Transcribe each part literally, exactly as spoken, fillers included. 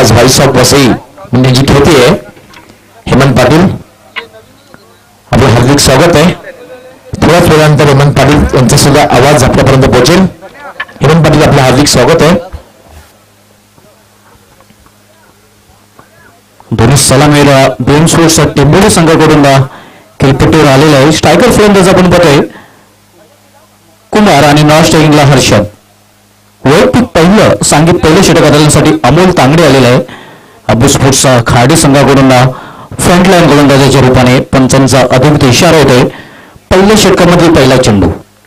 फलंदाज voice of Vasai म्हणजे जी खेळती आहे हेमंत पाटील, आपलं हार्दिक स्वागत आहे. थोड्याच वेळानंतर हेमंत पाटील यांचा सुद्धा आवाज आपल्यापर्यंत पोहोचेल. हेमंत पाटील आपलं हार्दिक स्वागत आहे. दोन्ही सलामीला दोन स्पोर्ट्स टेंबोली संघाकडून खेळपट्टीवर आलेला आहे. स्ट्रायकर फलंदाज आपण पाहतोय कुमार आणि नॉन स्ट्रायकिंगला हर्षद. वैयक्तिक पहिलं सांगित पहिलं षटक हाताळण्यासाठी अमोल तांगडे आलेला आहे. अबू स्पोर्ट्सचा खाडी संघाकडून फ्रंटलाईन गोलंदाजाच्या रूपाने पंचांचा अधिकृत इशारा होतोय. पहिल्या षटकामध्ये पहिला चेंडू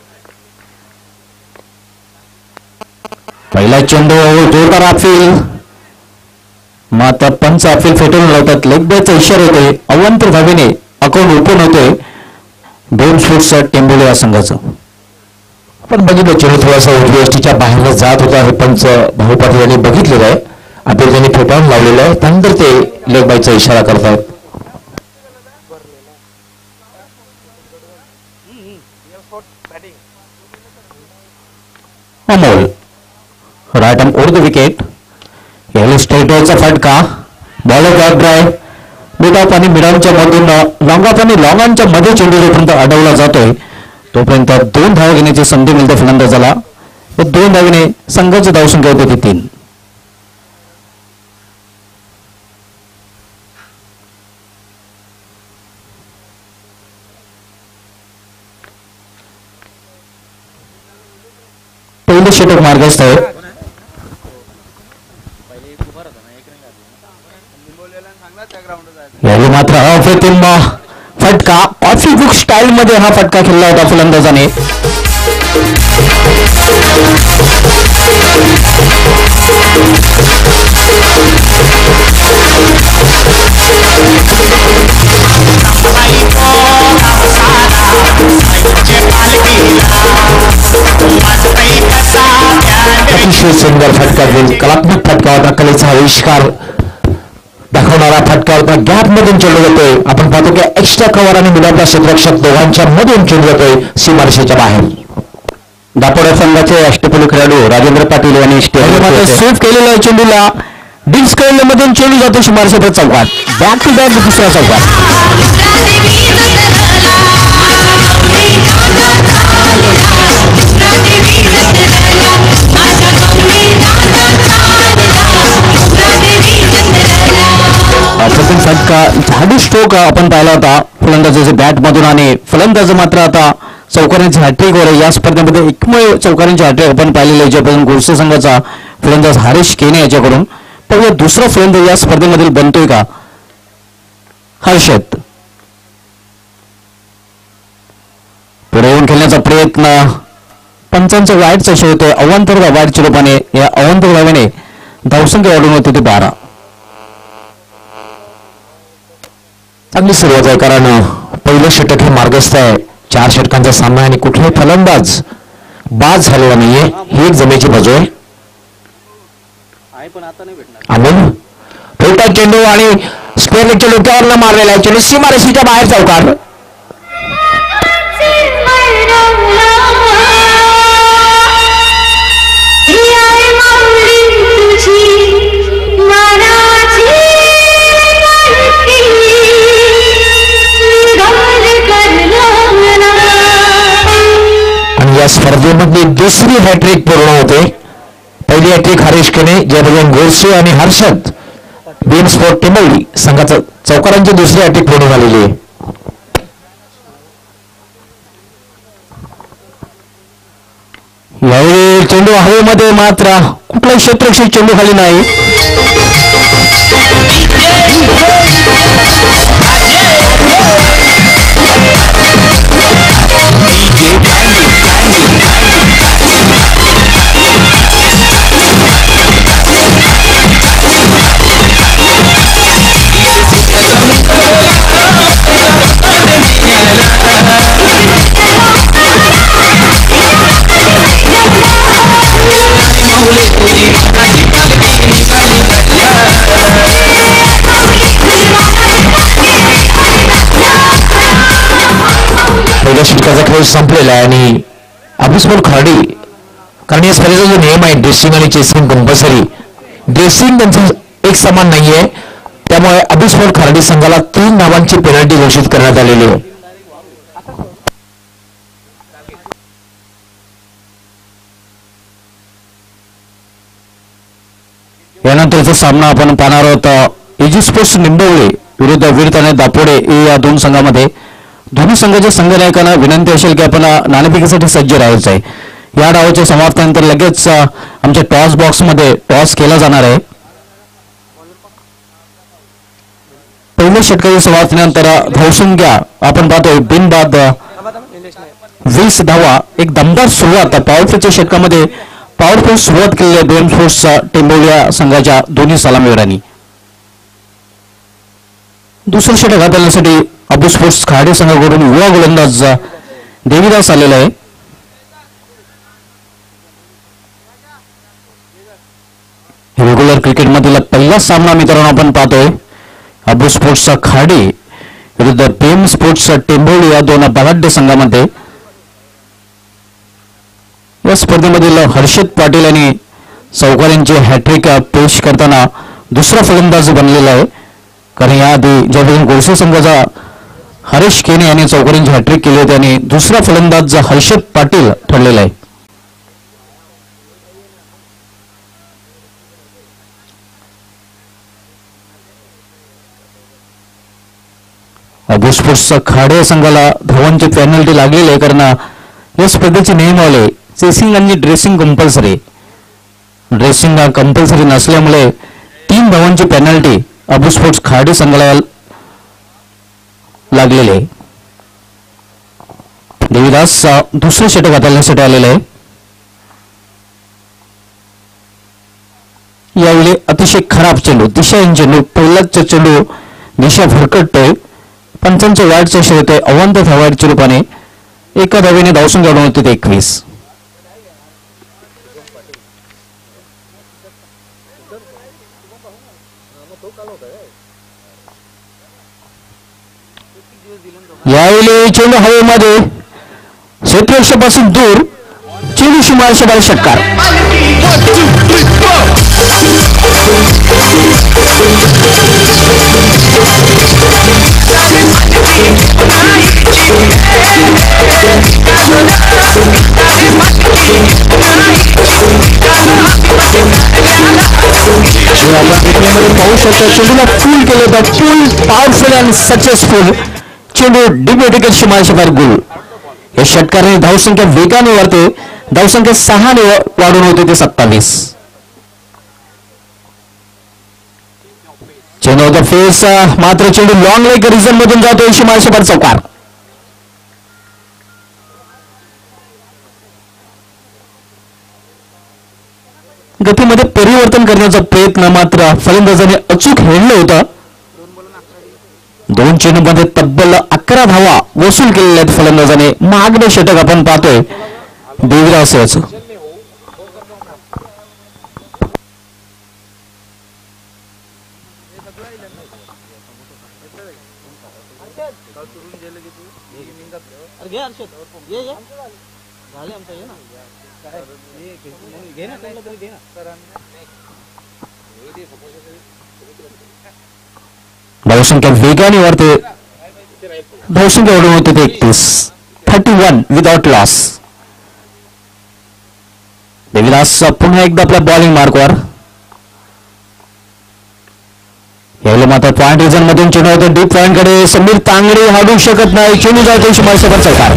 पहिला चेंडू जोरदार अपील, मात्र पंच अपील फेटून लावतात. लेग बायचा इशारा होतोय. अवांतर धावेने अकाउंट ओपन होतोय दोन स्पोर्ट्सचा टेंबोली या संघाचं. आपण बघितलं चेंडू थोडासा उजव्या बाहेर जात होता. हे पंच भाऊ पाटील यांनी बघितलेलं आहे. अपील त्यांनी फेटाळून लावलेलं आहे. त्यानंतर ते लेग बायचा इशारा करतायत. Amol right arm over the wicket. यावेळी स्ट्रेट बॉलचा फटका. Bowler back drive mid off आणि मिड ऑनच्या मधून लॉंग ऑफ आणि लॉंग ऑनच्या मध्ये चेंडू जोपर्यंत अडवला जातोय तोपर्यंत दोन धावा घेण्याची संधी मिळते फलंदाजाला. दोन धावेने संघाची धावसंख्या होती तीन. पहिलं षटक मार्गस्थ आहे. यावेळी मात्र अप्रतिम फटका. कॉफी बुक स्टाईल मध्ये हा फटका खेळला होता फलंदाजाने. अतिशय सुंदर फटका घेऊन कलात्मक फटका होता. कलेचा आविष्कार दाखवणारा फटका होता. गॅप मधून चेंडू जातोय. आपण पाहतो की एक्स्ट्रा कव्हर आणि मिडॉपला क्षेत्ररक्षक दोघांच्या मधून चेंडू जातोय सीमारेषेच्या बाहेर. दापोडा संघाचे अष्टपैलू खेळाडू राजेंद्र पाटील यांनी स्वीप केलेल्या चेंडूला डिक्स मधून चेंडू जातो सीमारेषेच्या चौकात. बॅक टू बॅक दुसऱ्या चौकात. प्रथम फटका झाडू स्ट्रोक आपण पाहिला होता फलंदाजाच्या बॅट मधून आणि फलंदाज मात्र आता चौकारांची हॅट्रिकवर या स्पर्धेमध्ये एकमेव चौकारांची हॅट्रिक आपण पाहिलेली आहे ज्यापासून गोडसे संघाचा फलंदाज हरीश केने याच्याकडून. पण दुसरा फलंदाज या स्पर्धेमधील बनतोय का हर्षद. पुढे येऊन खेळण्याचा प्रयत्न पंचांचा वाईटचा शो होतोय. अवांतर वाईटच्या रूपाने या अवांतर धावेने धावसंख्या वाढून होती ती बारा. चांगली सुरुवात आहे कारण पहिलं षटक हे मार्गस्थ आहे. चार षटकांचा सामना आणि कुठलाही फलंदाज बाद झालेला नाहीये ही एक जमेची बाजू आहे. अमोल छोटा चेंडू आणि स्क्वेअर लेगच्या डोक्यावर मारलेला आहे. चेंडू सीमारेषेच्या बाहेर चौकार. या स्पर्धेमधली दुसरी हॅट्रिक पूर्ण होते. पहिली हॅट्रिक हरीश केने ज्यामध्ये गोडसे आणि हर्षद बीन स्पोर्ट टेंबोली संघाचं चौकारांची दुसरी हॅट्रिक पूर्ण झालेली आहे. यावेळी चेंडू हवेमध्ये मात्र कुठलाही क्षेत्ररक्षक चेंडू खाली नाही. पहिल्या षटकाचा खेळ संपलेला आहे आणि अभिस्मोल खराडी कारण या स्पर्धेचा जो नियम आहे ड्रेसिंग आणि चेसिंग कंपल्सरी. ड्रेसिंग त्यांचं एक समान नाहीये, त्यामुळे अभिस्फोट खराडी संघाला तीन धावांची पेनल्टी घोषित करण्यात आलेली आहे. यानंतरचा सामना आपण पाहणार आहोत एजी स्पोर्ट्स निंबवळे विरुद्ध वीरताने दापोडे या दोन संघामध्ये. दोन्ही संघाच्या संघनायकांना विनंती असेल की आपण नाणेफेकीसाठी सज्ज राहायचं आहे. या डावाच्या समाप्तीनंतर लगेच आमच्या टॉस बॉक्समध्ये टॉस केला जाणार आहे. पहिल्या षटकाच्या समाप्तीनंतर धावसंख्या आपण पाहतोय बिनबाद वीस धावा. एक दमदार सुरुवात पॉवरफुलच्या षटकामध्ये पॉवरफुल सुरुवात केलेल्या दोन स्पोर्ट्सचा टेंबोलिया संघाच्या दोन्ही सलामीवीरांनी. दुसरं षटक हाताळण्यासाठी अबू स्पोर्ट्स खाडे संघाकडून युवा गोलंदाज देवीदास आलेला आहे. रेग्युलर क्रिकेटमधील पहिला सामना मित्रांनो आपण पाहतोय अबू स्पोर्ट्सचा खाडे विरुद्ध प्रेम स्पोर्ट्सचा टेंबोली या दोन बलाढ्य संघामध्ये. या स्पर्धेमधील हर्षद पाटील आणि चौकार यांची हॅट्रिक पेश करताना दुसरा फलंदाज बनलेला आहे. कारण याआधी ज्यावेळी गोडसे संघाचा हरीश केने यांनी चौकार यांची हॅट्रिक केली होती आणि दुसरा फलंदाज हर्षद पाटील ठरलेला आहे. अबू स्पोर्ट्सचा खाडे संघाला धावांची पेनल्टी लागलेली आहे. कारण या स्पर्धेचे नियमावली चेसिंग आणि ड्रेसिंग कंपल्सरी ड्रेसिंग कंपल्सरी नसल्यामुळे तीन धावांची पेनल्टी अबू स्पोर्ट्स खाडे संघाला लागलेले आहे. देवीदास दुसरे षटक हाताळण्यासाठी आलेले आहे. यावेळी अतिशय खराब चेंडू दिशा इन चेंडू पहिलाच चेंडू दिशा भरकटतोय. पंचांच्या वाईटचा शेव होतोय अवांतर धावाच्या रूपाने. एका धावेने धावसंख्या वाढवून होते एकवीस. यावेळी चेंडू हवेमध्ये क्षेत्ररक्षकापासून दूर चेंडू सीमारेषा बाहेर षटकार. पाहू शकता चेंडूला फुल केलं होतं. फुल पॉवरफुल अँड सक्सेसफुल चेंडू डीप विकेट सीमारेषा बाहेर गोल. या षटकाराने धावसंख्या वेगाने वाढते. धावसंख्या सहाने वाढून होते ते सत्तावीस. चेंडू फेस मात्र चेंडू लॉंग लेग रिझन मधून जातो सीमारेषा बाहेर चौकार. गतीमध्ये परिवर्तन करण्याचा प्रयत्न मात्र फलंदाजाने अचूक हेरलं होतं. दोन चेंडूमध्ये तब्बल अकरा धावा वसूल केलेल्या आहेत फलंदाजाने. मागणे षटक आपण पाहतोय देवीदास याचं. धावसंख्या वेगाने वाढते. धावसंख्या वाढून होते ते एकतीस. Thirty one without loss. Devidas पुन्हा एकदा आपल्या बॉलिंग मार्कवर. यावेळी मात्र पॉइंट रिझन मधून चेंडू होतो डीप पॉइंट कडे. समीर तांगडे हाडू शकत नाही. चेंडू जातो सीमारेषा चौकार.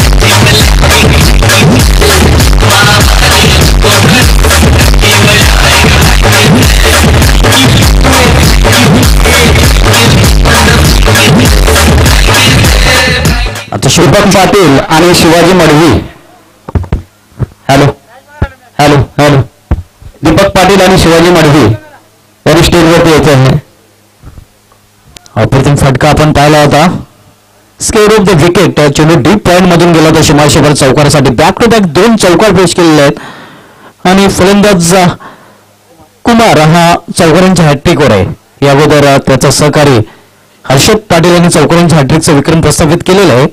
आता दीपक पाटील आणि Shivaji Madvi. Hello hello hello Deepak Patil आणि शिवाजी मडवी यांनी स्टेजवरती यायचं आहे. अप्रतिम फटका आपण पाहिला होता. स्केअर ऑफ द विकेट चेंडू डीप पॉइंट मधून गेला होता सीमारेषेवर चौकारासाठी. बॅक टू बॅक दोन चौकार पेश केलेले आहेत आणि फलंदाज कुमार हा चौकारांच्या हॅट्रिकवर आहे. या अगोदर त्याचा सहकारी हर्षद पाटील यांनी चौकारांच्या हॅट्रिकचा विक्रम प्रस्थापित केलेला आहे.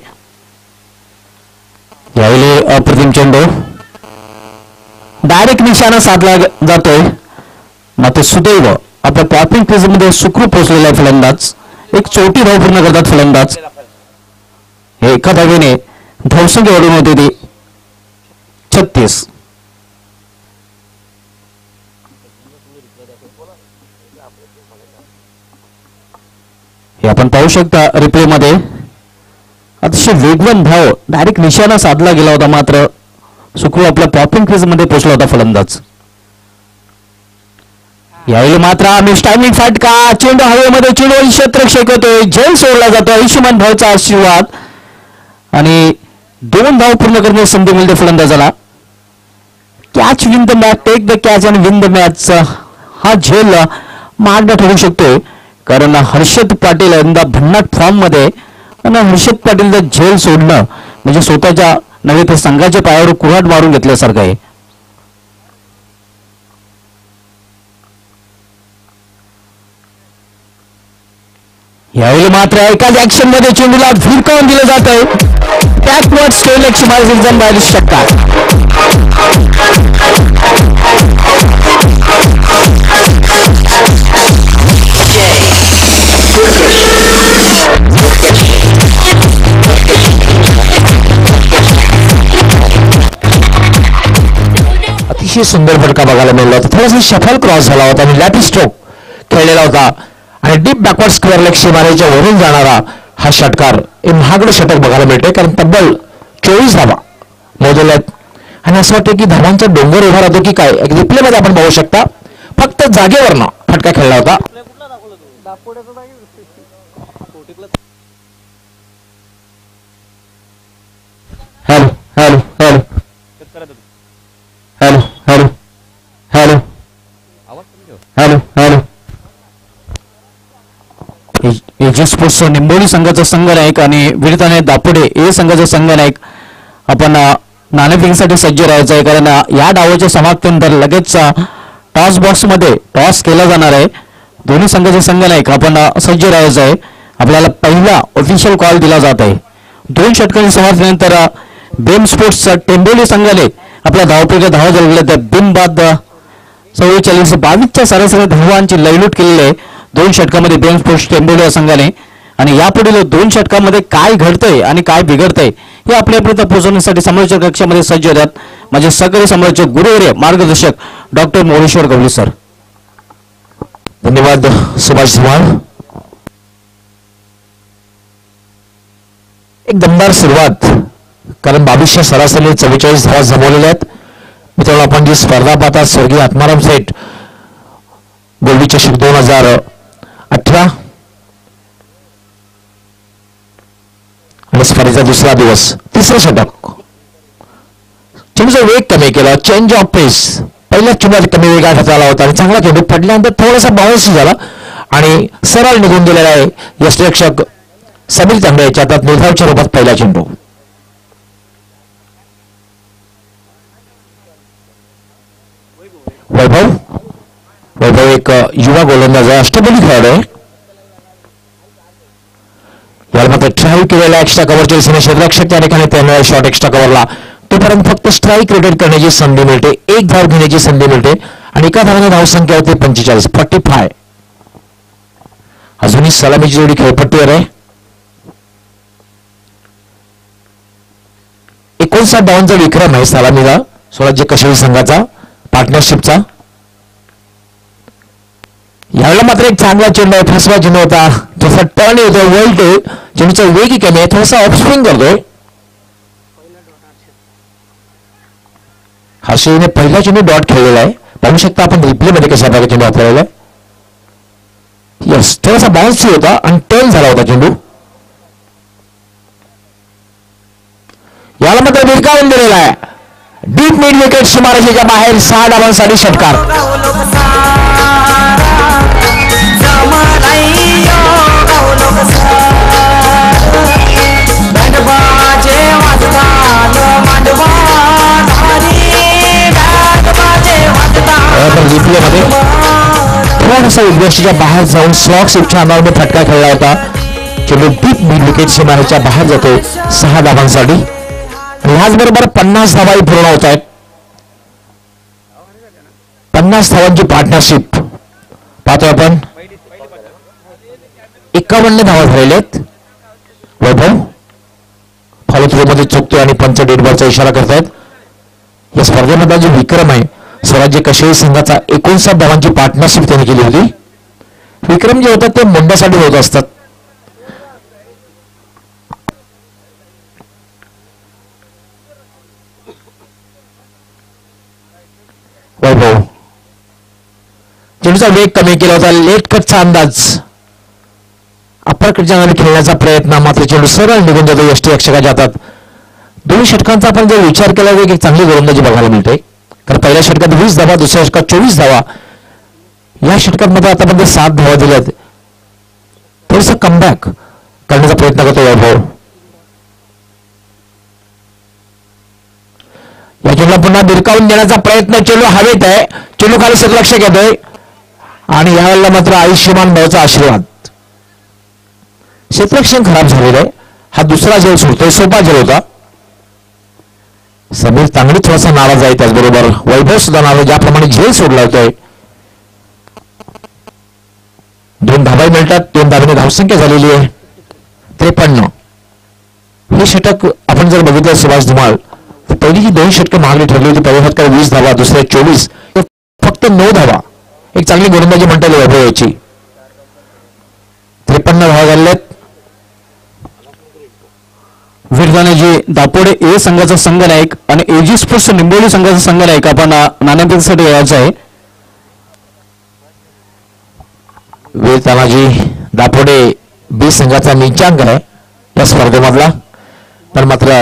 यावेळी अप्रतिम चेंडू डायरेक्ट निशाणा साधला जातोय. मात्र सुदैव आपल्या पॉपिंग क्रीजमध्ये सुखरूप पोहोचलेला आहे फलंदाज. एक चौथी धाव पूर्ण करतात फलंदाज. हे एका धावेने धावसंख्या वाढून होते ती छत्तीस. हे आपण पाहू शकता रिप्ले मध्ये अतिशय वेगवान धाव डायरेक्ट निशाणा साधला गेला होता, मात्र सुखरूप आपल्या पॉपिंग क्रीज मध्ये पोहोचला होता फलंदाज. यावेळी मात्र आम्ही स्टायमिंग फटका, चेंडू हवेमध्ये, चेंडू क्षेत्ररक्षक होतोय, झेल सोडला जातो. आयुष्यमान भाऊचा आशीर्वाद आणि दोन धाव पूर्ण करण्याची संधी मिळते फलंदाजाला. Catch win the match, take the catch आणि विन द मॅच हा झेल मार्ग ठरू शकतोय, कारण हर्षद पाटील यंदा भन्नाट फॉर्म मध्ये आणि हर्षद पाटीलचं झेल सोडणं म्हणजे स्वतःच्या नव्हे तर संघाच्या पायावर कुऱ्हाड मारून घेतल्यासारखं आहे. यावेळी मात्र एकाच ऍक्शन मध्ये चेंडूला भिरकावून दिलं जात आहे. बॅकवर्ड स्टेल लक्ष्य मार्जिन बाहेर शकतात. अतिशय सुंदर फटका बघायला मिळाला होता. थोडासा शफल क्रॉस झाला होता आणि लॅटी स्ट्रोक खेळलेला होता आणि डीप बॅकवर्ड स्क्वेअर लेग सीमारेच्या वरून जाणारा हा षटकार हे महागडं षटक बघायला मिळते, कारण तब्बल चोवीस धावा मोजल्यात आणि असं वाटतं की धावांचा डोंगर उभा राहतो की काय. एक रिप्ले मध्ये आपण बघू शकता फक्त जागेवरनं फटका खेळला होता. Hello hello hello hello hello hello hello hello AG sports Nimboli संघाचा संघनायक आणि विरताने दापोडे हे संघाचा संघनायक आपण नाणेफेकीसाठी सज्ज राहायचं आहे, कारण या डावाच्या समाप्तीनंतर लगेच टॉस बॉक्स मध्ये टॉस केला जाणार आहे. दोन्ही संघाचे संघनायक आपण सज्ज राहायचं आहे. आपल्याला पहिला ऑफिशियल कॉल दिला जात आहे. दोन षटकांच्या समाप्तीनंतर बेम स्पोर्ट्स टेंबोली संघाने आपल्या धावपैकी धावा जळवल्या. त्या बिनबाद चव्वेचाळीस बावीसच्या सरासरी धावांची लयलूट केलेली आहे दोन षटकामध्ये बेम स्पोर्ट्स टेंबोली या संघाने. आणि यापुढील दोन षटकामध्ये काय घडतंय आणि काय बिघडतंय हे आपल्यापर्यंत पोहोचवण्यासाठी समालोचक कक्षामध्ये सज्ज होतात माझे सहकारी समालोचक गुरुवर्य मार्गदर्शक डॉक्टर मोरेश्वर गवळी सर. धन्यवाद सुभाष धुमाळ. एक दमदार सुरुवात, कारण बावीसच्या सरासरी चव्वेचाळीस धावा जमवलेल्या आहेत. मित्रांनो, आपण जी स्पर्धा पाहता स्वर्गीय आत्माराम सेठ गोल्डी चषक दोन हजार अठरा आणि स्पर्धेचा दुसरा दिवस, तिसरं षटक. चेंडूचा वेग कमी केला, चेंज ऑफ पेस. पहिल्या चेंडूत कमी वेगात झाला होता आणि चांगला चेंडू पडल्यानंतर थोडासा बाउन्स झाला आणि सरळ निघून गेलेला आहे यष्टिरक्षक समीर तांबे याच्या हातात निर्धावच्या रूपात पहिला चेंडू. वैभव वैभव एक युवा गोलंदाज आहे, अष्टपैलू खेळाडू आहे. याला मात्र ट्राय केलेला एक्स्ट्रा कव्हरच्या दिशेने क्षेत्ररक्षक त्या ठिकाणी त्याने शॉट एक्स्ट्रा कव्हरला. तोपर्यंत फक्त स्ट्राईक रोटेट करण्याची संधी मिळते, एक धाव घेण्याची संधी मिळते आणि एका धावाने धावसंख्या होते पंचेचाळीस फोर्टी फाय. अजूनही सलामीची जोडी खेळपट्टीवर आहे. एकोणसाठ धावांचा विक्रम आहे सलामीचा स्वराज्य कशेरी संघाचा पार्टनरशिपचा. यावेळेला मात्र एक चांगला चेंडू आहे, फसवा चेंडू होता, थोडासा टर्न येतो, वळतो, चेंडूचा वेग कमी आहे, थोडासा ऑफस्विंग करतोय. हर्षदीने पहिला चेंडू डॉट खेळलेला आहे, पाहू शकता आपण रिप्ले मध्ये कशा प्रकारे चेंडू वापरलेला आहे. यस, थोडासा बाउन्स होता आणि टर्न झाला होता चेंडू. याला मात्र विरकावून दिलेला आहे. डीप मिड विकेट सीमारेषेच्या बाहेर सहा डावांसाठी षटकार. रिप्लेमध्ये थोडासा उद्देशाच्या बाहेर जाऊन स्लॉक्स इच्छा अंदाजाने फटका खेळला होता. चेंडू डीप मिड विकेट सीमारेषेच्या बाहेर जातो सहा धावांसाठी. ह्याचबरोबर पन्नास धावाही पूर्ण होत आहेत. पन्नास धावांची पार्टनरशिप पाहतोय आपण एकावन्न धावा झालेल्या आहेत. वैभव फॉलो थ्रो मध्ये चुकतोय आणि पंच डेड बॉलचा इशारा करतायत. या स्पर्धेमध्ये जो विक्रम आहे स्वराज्य कशेळी संघाचा एकोणसाठ धावांची पार्टनरशिप त्यांनी केली होती. विक्रम जे होतात ते मुंड्यासाठी होत असतात. वैभव चेंडूचा वेग कमी केला होता. लेट कटचा अंदाज अप्पर कडच्या खेळण्याचा प्रयत्न मात्र चेंडू सरळ निघून जातो. यष्टी रक्षकाच्या हातात. दोन षटकांचा आपण जर विचार केला तर एक चांगली गोलंदाजी बघायला मिळते. कारण पहिल्या षटकात वीस धावा, दुसऱ्या षटकात चोवीस धावा, या षटकांमध्ये आतापर्यंत सात धावा दिल्यात. थोडस कमबॅक करण्याचा प्रयत्न करतो वैभव. या चेंडूला पुन्हा भिरकावून देण्याचा प्रयत्न. चेंडू हवेत आहे. चेंडू खाली लक्ष घेतोय आणि यावेळेला मात्र आयुष्यमान भाऊचा आशीर्वाद. क्षेत्ररक्षण खराब झालेलं आहे. हा दुसरा झेल सोडतोय. सोपा झेल होता. समीर तांगडी थोडासा नाराज आहे. त्याचबरोबर वैभव सुद्धा नाराज, ज्याप्रमाणे झेल सोडला होतोय. दोन धावा मिळतात. दोन धावेने धावसंख्या झालेली आहे त्रेपन्न. हे षटक आपण जर बघितलं सुभाष धुमाळ तर पहिली जी दोन षटकं महागडी ठरली होती. पहिल्या षटकात वीस धावा, दुसऱ्या चोवीस, फक्त नऊ धावा. एक चांगली गोलंदाजी म्हणता येईल वैभव याची. त्रेपन्न धावा झालेत. विरदानाजी दापोडे ए संघाचा संघनायक आणि एजी स्पोर्ट्स निंबोली संघाचा संघनायक आपण नाणेफेकीसाठी यायचं आहे. वीर तानाजी दापोडे बी संघाचा नीचांक आहे या स्पर्धेमधला. पण मात्र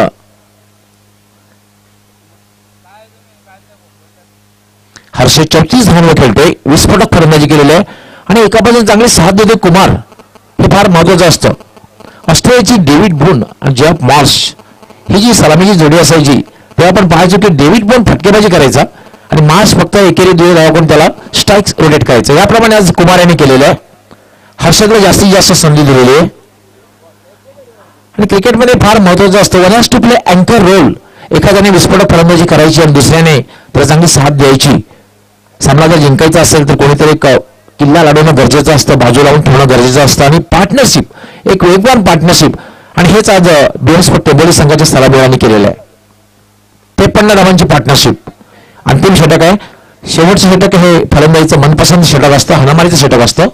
हर्षद चौतीस धावांवर खेळतोय. विस्फोटक फलंदाजी केलेली आहे आणि एका बाजूने चांगली साथ देतोय कुमार. हे फार महत्वाचं असतं. ऑस्ट्रेलियाची डेव्हिड बोन आणि जेफ मार्श ही जी सलामीची जोडी असायची तेव्हा आपण पाहायचो की डेव्हिड बोन फटकेबाजी करायचा आणि मार्श फक्त एकेरी दुहेरी धावा करून त्याला स्ट्राईक्स रोटेट करायचं. याप्रमाणे आज कुमार यांनी केलेलं आहे. हर्षदला जास्तीत जास्त संधी दिलेली आहे आणि क्रिकेटमध्ये फार महत्वाचं असतं वन हॅज टू प्ले अँकर रोल. एखाद्याने विस्फोटक फलंदाजी करायची आणि दुसऱ्याने त्याला चांगली साथ द्यायची. सामना जर जिंकायचा असेल तर कोणीतरी किल्ला लढवणं गरजेचं असतं, बाजू लावून ठेवणं गरजेचं असतं आणि पार्टनरशिप, एक वेगवान पार्टनरशिप, आणि हेच आज बिहस्पत टेंबोली संघाच्या सलामीवारांनी केलेलं आहे. त्रेपन्न धावांची पार्टनरशिप. अंतिम षटक आहे. शेवटचं षटक हे फलंदाजीचं मनपसंत षटक असतं, हाणामारीचं षटक असतं.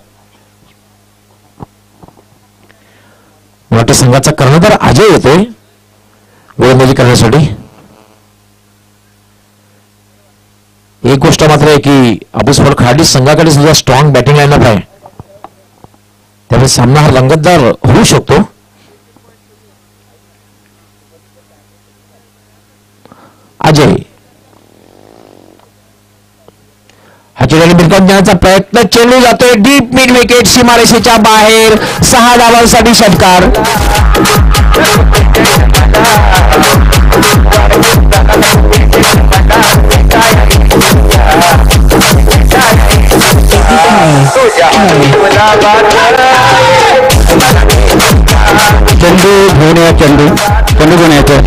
मोठ्या संघाचा कर्णधार अजय येतोय गोलंदाजी करण्यासाठी. एक गोष्ट मात्र आहे की अबुस्फोट खराडी संघाकडे सुद्धा स्ट्रॉंग बॅटिंग लाईनअप आहे. त्यामुळे सामना हा रंगतदार होऊ शकतो. अजय हा चेंडू भिरकावून देण्याचा प्रयत्न. चेंडू जातोय डीप मिड विकेट सीमारेषेच्या बाहेर. सहा धावांसाठी षटकार. चेंडू घेऊन या. चेंडू चेंडू घेऊन यायचं.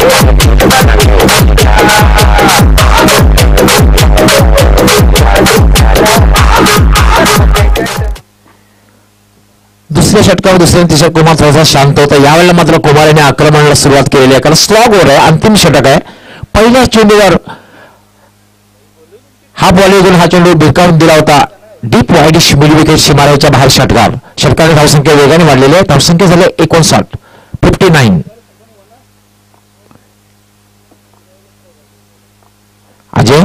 दुसऱ्या षटकावर दुसऱ्या तिसऱ्या कुमार थोडासा शांत होता. यावेळेला मात्र कुमार यांनी आक्रमणाला सुरुवात केलेली आहे. कारण स्लॉग ओव्हर आहे, अंतिम षटक आहे. पहिल्या चेंडूवर हा बॉलिंगून हा चेंडू भिरकावून दिला होता. डीप वाईडिश मिड विकेट सीमारेच्या बाहेर षटकार. षटकाने धावसंख्या वेगाने वाढलेली आहे. धावसंख्या झाली एकोणसाठ फिफ्टी नाईन. अजय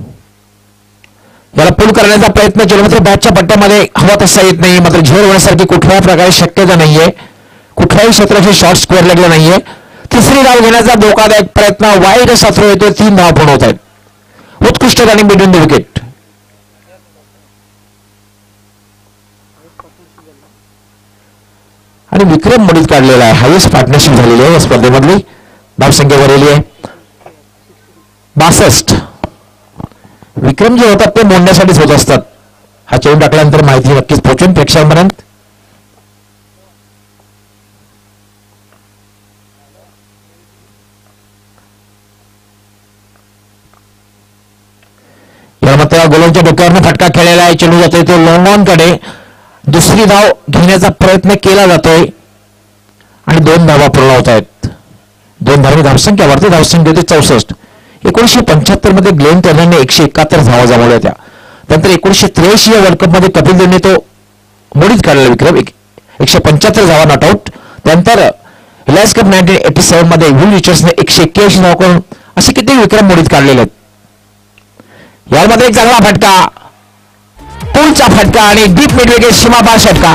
याला पुल करण्याचा प्रयत्न केला मात्र बॅटच्या पट्ट्यामध्ये हवा तसा येत नाही. मात्र झेल होण्यासारखी कुठल्याही प्रकारे शक्यता नाहीये. कुठल्याही क्षेत्राचे शॉर्ट स्क्वेअर लागले नाहीये. तिसरी धाव घेण्याचा धोकादायक प्रयत्न. वाईड असा थ्रो येतोय. तीन धाव पूर्ण होत आहेत. उत्कृष्ट रनिंग बिटवीन द विकेट. आणि विक्रम मडीत काढलेला आहे. हायेस्ट पार्टनरशिप झालेली आहे या स्पर्धेमधली. धावसंख्या भरलेली आहे बासष्ट. विक्रम जे होतात ते मोडण्यासाठीच होत असतात. हा चेंडू टाकल्यानंतर माहिती नक्कीच पोहोचून प्रेक्षकांपर्यंत. या मात्र गोलांच्या डोक्यावरनं फटका फटका खेळलेला आहे. चेंडू जातोय तो लॉंग ऑन कडे. दुसरी धाव घेण्याचा प्रयत्न केला जातोय आणि दोन धावा पूर्ण होत आहेत. दोन धावे धावसंख्या वाढते. धावसंख्या होते चौसष्ट. एकोणीसशे पंच्याहत्तर मध्ये ग्लेन टर्नरने एकशे एकाहत्तर धावा जमवल्या होत्या. त्यानंतर एकोणीसशे त्र्याऐंशी या वर्ल्ड कप मध्ये कपिल देवने तो मोडीत काढलेला विक्रम एकशे पंच्याहत्तर धावा नॉट आउट. त्यानंतर Reliance Cup nineteen eighty seven मध्ये विल रिचर्ड्सने एकशे एक्क्याऐंशी धावा करून असे किती विक्रम मोडीत काढलेले आहेत. यामध्ये एक चांगला फटका, पुलचा फटका आणि डीप मिड विकेट सीमापार षटकार.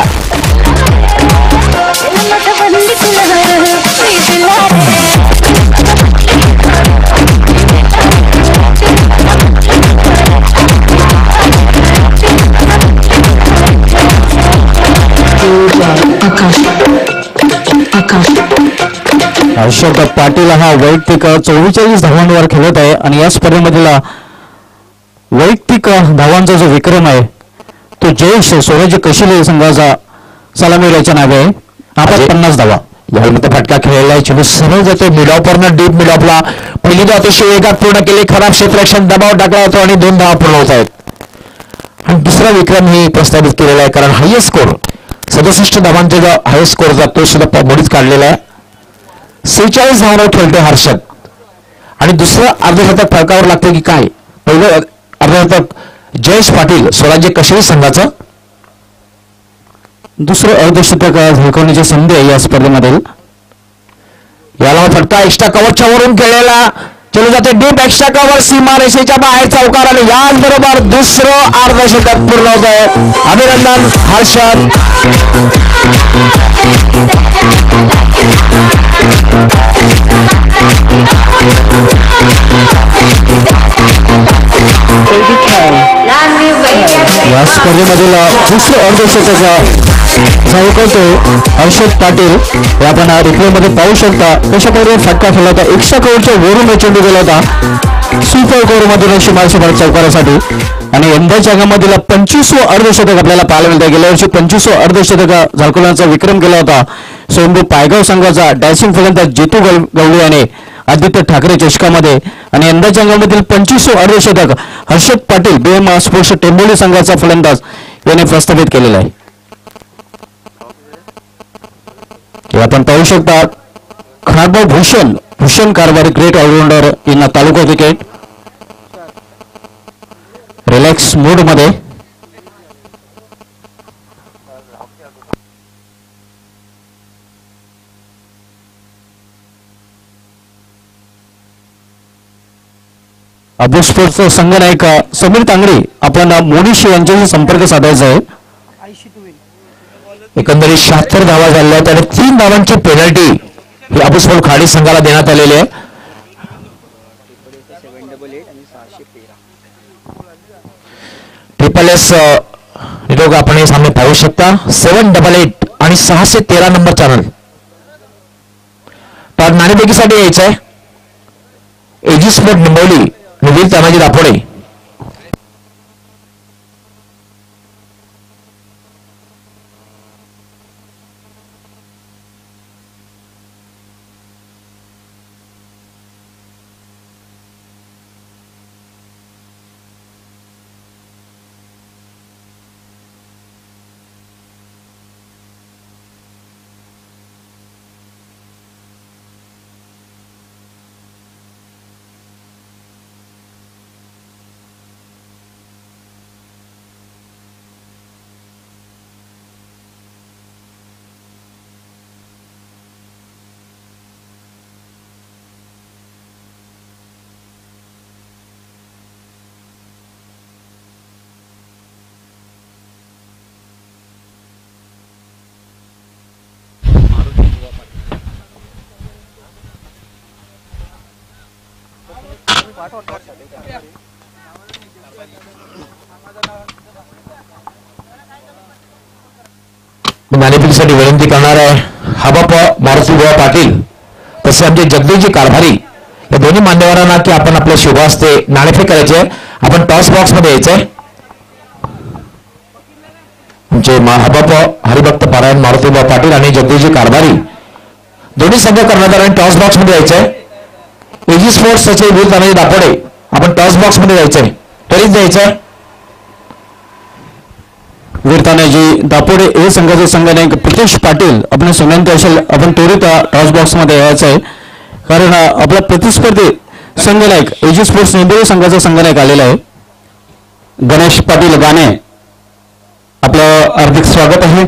हर्षद पाटील हा वैयक्तिक चव्वेचाळीस धावांवर खेळत आहे आणि या स्पर्धेमधील वैयक्तिक धावांचा जो विक्रम आहे तो जयेश स्वराज्य कशिले संघाचा सलामीच्या नावे आहे. आपण पन्नास धावा. यामध्ये फटका खेळलेला आहे. चेंडू सरळ जातो मिड ऑफरनं डीप मिड ऑफला. पहिली धाव अतिशय वेगात पूर्ण केली. खराब क्षेत्ररक्षण दबाव टाकला होतो आणि दोन धावा पूर्ण होत आहेत. आणि दुसरा विक्रम हे प्रस्थापित केलेला आहे कारण हायएस्ट स्कोर सदुसष्ट धावांचा जो हायएस्ट स्कोर जातो तो सुद्धा मोडीत काढलेला आहे. सेहेचाळीस धावांवर खेळतोय हर्षद आणि दुसरं अर्धशतक फळकावर लागते की काय. पहिलं अर्धशतक जयेश पाटील स्वराज्य कशिले संघाचं. दुसरं अर्धशतक झळकवण्याची संधी आहे या स्पर्धेमध्ये. याला फटका एक्स्ट्रा कव्हरच्या वरून खेळलेला. चलो जाते डीप एक्स्ट्रा कव्हर सीमा रेषेच्या बाहेर चौकार आणि याचबरोबर दुसरं अर्धशतक पूर्ण होत आहे. अभिनंदन हर्षद. या स्पर्धेमधील दुसरं अर्धशतक झळकवतोय हर्षद पाटील. हे आपण रिप्लेमध्ये पाहू शकता कशा प्रकारे फटका खेळला होता. एक्स्ट्रा कव्हरच्या वरून चेंडू गेला होता सुपर कव्हर मधून शिमार शिमार चौकारासाठी. आणि यंदाच्या अंगामधील पंचवीसवं अर्धशतक आपल्याला पाहायला मिळतं. गेल्या वर्षी पंचवीसवं अर्धशतक झळकवण्याचा विक्रम केला होता स्वयंभू पायगाव संघाचा डॅशिंग फलंदाज जितू गवळी याने आदित्य ठाकरे चषकामध्ये. आणि यंदाच्या अंगामधील पंचवीसवं अर्धशतक हर्षद पाटील बेम स्पोर्ट्स टेंबोली संघाचा फलंदाज याने प्रस्थापित केलेला आहे. आपण पाहू शकता Kharbav Bhushan Bhushan Karbhari great allrounder in taluka cricket relax mood मध्ये. अबू स्पोर्ट्सचा संघनायक समीर तांगडे आपण मोनिश यांच्याशी संपर्क साधायचा आहे. एकंदरीत शहात्तर धावा झाल्या आहेत आणि तीन धावांची पेनल्टी ही अबू स्पोर्ट्स खाडी संघाला देण्यात आलेली आहे. ट्रिपल एस निरोग आपण हे सामने पाहू शकता. सेवन डबल एट आणि सहाशे तेरा नंबर चॅनल तर नाणेफेकीसाठी यायचं आहे. AG sport Nimbavali Veer Tanaji Dapode. नाणेफेकीसाठी विनंती करणार आहे हाबाप मारुतीबुवा पाटील तसे आमचे जगदीशजी कारभारी या दोन्ही मान्यवरांना की आपण आपल्या शुभास्ते नाणेफेक करायचे. आपण टॉस बॉक्स मध्ये यायचंय. आमचे हाबाप हरिभक्त पारायण मारुतीबुवा पाटील आणि जगदीशजी कारभारी दोन्ही संघ कर्णधार टॉस बॉक्स मध्ये यायचंय. एजी स्पोर्ट्स वीर तानाजी दापोडे आपण टॉस बॉक्स मध्ये जायचंय. तरीच द्यायचंय. वीरतानाजी दापोडे हे संघाचे संघनायक प्रितेश पाटील आपण विनंती असेल आपण त्वरित टॉस बॉक्स मध्ये यायचं आहे, कारण आपला प्रतिस्पर्धी संघनायक एजी स्पोर्ट्स निंबोली संघाचा संघनायक आलेला आहे. गणेश पाटील गाणे आपलं हार्दिक स्वागत आहे.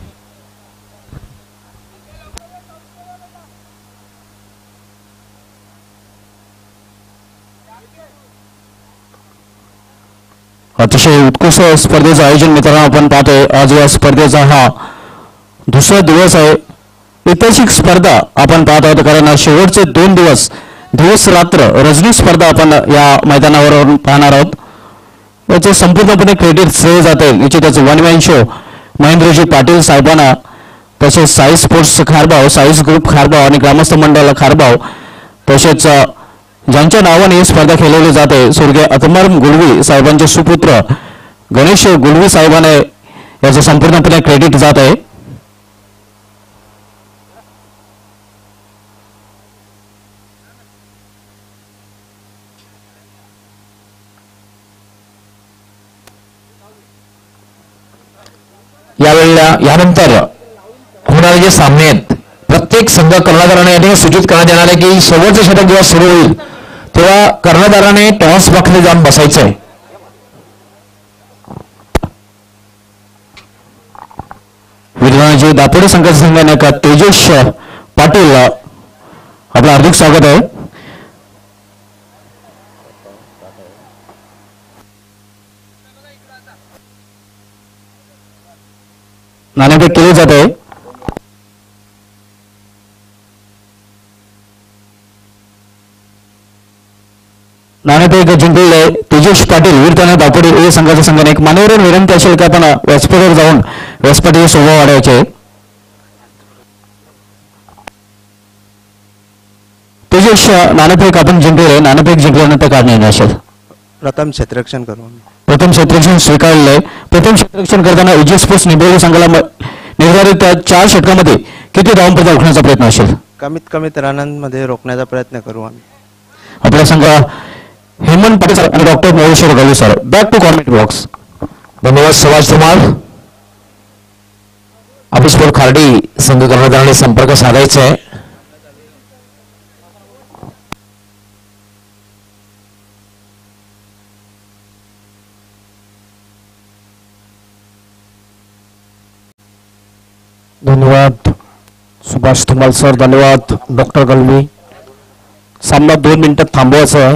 अतिशय उत्कृष्ट स्पर्धेचं आयोजन मित्रांनो आपण पाहतोय. आज या स्पर्धेचा हा दुसरा दिवस आहे. ऐतिहासिक स्पर्धा आपण पाहत आहोत, कारण शेवटचे दोन दिवस दिवस रात्र रजनी स्पर्धा आपण या मैदानावर पाहणार आहोत. याचे संपूर्णपणे क्रेडिट श्रेय जाते याचे त्याचे वन मॅन शो महेंद्रजी पाटील साहेबांना, तसेच साई स्पोर्ट्स खारबाव, साईज ग्रुप खारबाव आणि ग्रामस्थ मंडळ खारबाव, तसेच ज्यांच्या नावाने ही स्पर्धा खेळवली जाते स्वर्गीय अतमर गुळवी साहेबांचे सुपुत्र गणेश गुळवी साहेबांना याचं संपूर्णपणे क्रेडिट जात आहे. यावेळेला यानंतर होणारे जे सामने आहेत प्रत्येक संघ कर्णधाराने या ठिकाणी सूचित करण्यात येणार आहे की शेवटचे षटक जेव्हा सुरू होईल तेव्हा कर्णधाराने टॉस बॉक्समध्ये जाऊन बसायचं आहे. विद्वानाजी दापोडे संघाचे संघनायक तेजस पाटील आपलं हार्दिक स्वागत आहे. नाणेफेक केली जाते. नाणेफेक जिंकलेले तेजस पाटील वीरताना दापोडे हे संघाचा संघनायक. मान्यवर विनंती असेल की आपण व्यासपीठावर जाऊन व्यासपीठाचे शोभा वाढवायचे. तेजस नाणेफेक आपण जिंकले, नाणेफेक जिंकल्यानंतर काय निर्णय असेल? प्रथम क्षेत्ररक्षण करून प्रथम क्षेत्ररक्षण स्वीकारलेलं आहे. प्रथम क्षेत्ररक्षण करताना एजी स्पोर्ट्स निंबोली संघाला निर्धारित चार षटकामध्ये किती धावांपर्यंत रोखण्याचा प्रयत्न असेल? कमीत कमीत रनांमध्ये रोखण्याचा प्रयत्न करू आम्ही. आपला संघ हेमंत पाटील सर आणि doctor Moreshwar Gawali sir back to comment box. धन्यवाद सुभाष कुमार. अभिस्फोट खार्डी संघ कर्णधाराने संपर्क साधायचा आहे. धन्यवाद सुभाष धुमाल सर, धन्यवाद डॉक्टर गलवी. सामना दोन मिनिटं थांबवायचा आहे.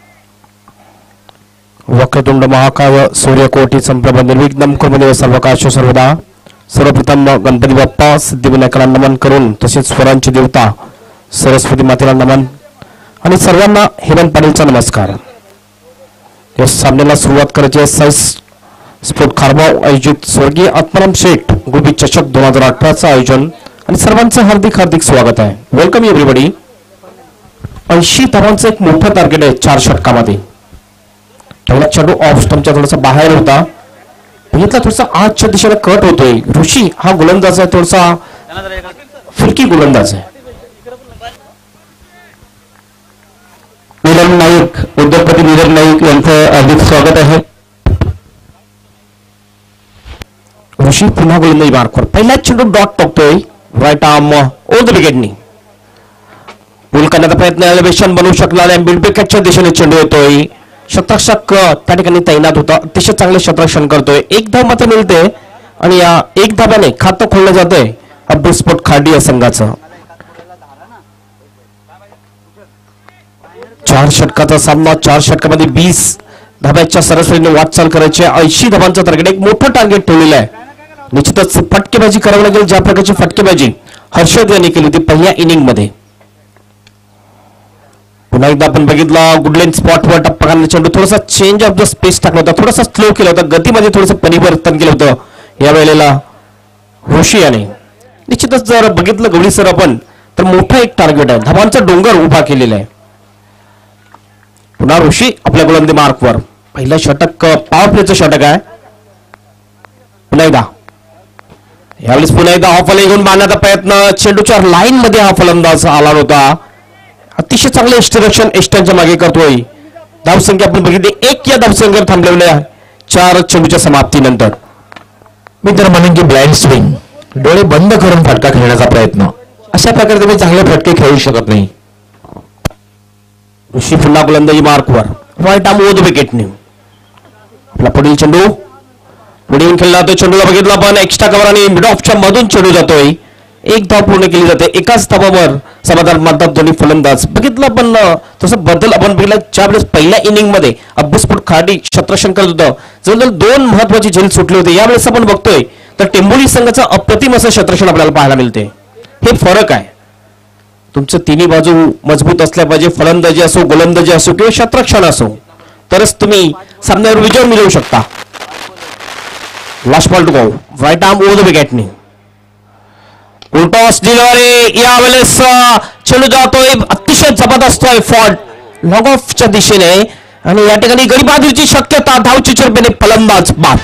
वक्रतुंड महाकाय सूर्यकोटी संप्रभ निर्विघ्नं कुर्मदेव सर्वकार्येषु सर्वदा. सर्वप्रथम गणपती बाप्पा सिद्धिविनायकाला नमन करून तसेच स्वरांची देवता सरस्वती मातेला नमन आणि सर्वांना हेमंत पाटीलचा नमस्कार. या सामन्याला सुरुवात करायची आहे. साईस स्पोर्ट खारबाव आयोजित स्वर्गीय आत्माराम शेठ गुबी चषक दोन हजार अठराचं आयोजन आणि सर्वांचं हार्दिक हार्दिक स्वागत आहे. Welcome everybody. ऐंशी धावांचं एक मोठं टार्गेट आहे चार षटकामध्ये. तेवढा चेंडू ऑफ स्टंपच्या थोडासा बाहेर होता, बघितला थोडासा आजच्या दिशेला कट होतोय. ऋषी हा गोलंदाज आहे, थोडासा फिरकी गोलंदाज आहे. नीलम नाईक, उद्योगपती नीलम नाईक यांचं हार्दिक स्वागत आहे. ऋषी पुन्हा गोलंदाजी मार्कवर पहिला चेंडू डॉट टाकतोय राईट आर्म ओव्हर द विकेटनी. पूल करण्याचा प्रयत्न एलिव्हेशन बनवू शकला नाही. मिडविकेटच्या दिशेने चेंडू येतोय. शतरक्षक त्या ठिकाणी तैनात होता, अतिशय चांगले शतरक्षण करतोय. एक धाव मात्र मिळते आणि या एक धाव्याने खातं खोललं जातंय अभिस्फोट खार्डी या संघाचं. चार षटकाचा सामना, चार षटकामध्ये वीस धाब्याच्या सरासरीने वाटचाल करायची. ऐंशी धावांचा टार्गेट, एक मोठं टार्गेट ठेवलेलं आहे. निश्चितच फटकेबाजी करावी लागेल. ज्या प्रकारची फटकेबाजी हर्षद यांनी केली होती पहिल्या इनिंग मध्ये. पुन्हा एकदा आपण बघितला गुडलेन स्पॉटवर टप्पा घालण्याचा चेंडू, थोडासा चेंज ऑफ द स्पेस टाकला होता, थोडासा स्लो केला होता, गतीमध्ये थोडंसं परिवर्तन केलं होतं या वेळेला ऋषी याने. निश्चितच जर बघितलं गवळी सर आपण तर मोठा एक टार्गेट आहे, धावांचा डोंगर उभा केलेला आहे. पुन्हा ऋषी आपल्या गोलंदाजी मार्कवर. पहिलं षटक पॉवर प्लेचं षटक आहे. पुन्हा एकदा यावेळेस पुन्हा एकदा हा फलंदाज घेऊन बांधण्याचा प्रयत्न. चेंडूच्या लाईन मध्ये हा फलंदाज आला होता. अतिशय चांगले एक्स्ट्रक्शन एस्टनच्या मागे करतोय. धावसंख्या आपण बघितली एक या धावसंख्येवर थांबलेल्या चार चेंडूच्या समाप्तीनंतर. मी तर म्हणेन की ब्लाइंड स्विंग, डोळे बंद करून फटका खेळण्याचा प्रयत्न. अशा प्रकारे तुम्ही चांगले फटके खेळू शकत नाही. ऋषी पुन्हा गोलंदाजी मार्कवर वाईट आम ओद विकेटने. आपला पुढील चेंडू पुढे येऊन खेळला जातोय. चेंडूला बघितला पण एक्स्ट्रा कव्हर आणि मिड ऑफच्या मधून चेंडू जातोय. एक धाव पूर्ण केली जाते. एकाच धावावर समाधान मानतात दोन्ही फलंदाज. बघितलं पण तसं बदल आपण बघितला ज्यावेळेस पहिल्या इनिंग मध्ये अभ्यासपूट खाडी क्षेत्ररक्षण करत होतं, जवळजवळ दोन महत्वाची झेल सुटले होते. यावेळेस आपण बघतोय तर टेंबोली संघाचं अप्रतिम असं क्षेत्ररक्षण आपल्याला पाहायला मिळते. हे फरक आहे. तुमचं तिन्ही बाजू मजबूत असल्या पाहिजे. फलंदाजी असो, गोलंदाजी असो किंवा क्षेत्ररक्षण असो, तरच तुम्ही सामन्यावर विजय मिळवू शकता. Last ball to go. Right arm over the विकेटने. Toss delivery. यावेळेस चेंडू जातोय अतिशय जबरदस्त आहे फॉल्ट लॉग ऑफच्या दिशेने आणि या ठिकाणी गडीबाजूची शक्यता. धावची चरबेने फलंदाज बाद.